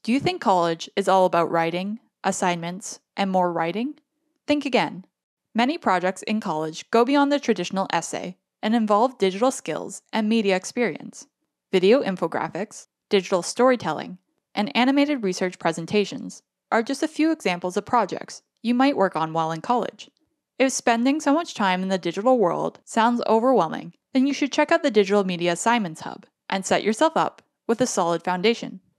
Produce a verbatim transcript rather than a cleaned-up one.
Do you think college is all about writing, assignments, and more writing? Think again. Many projects in college go beyond the traditional essay and involve digital skills and media experience. Video infographics, digital storytelling, and animated research presentations are just a few examples of projects you might work on while in college. If spending so much time in the digital world sounds overwhelming, then you should check out the Digital Media Assignments Hub and set yourself up with a solid foundation.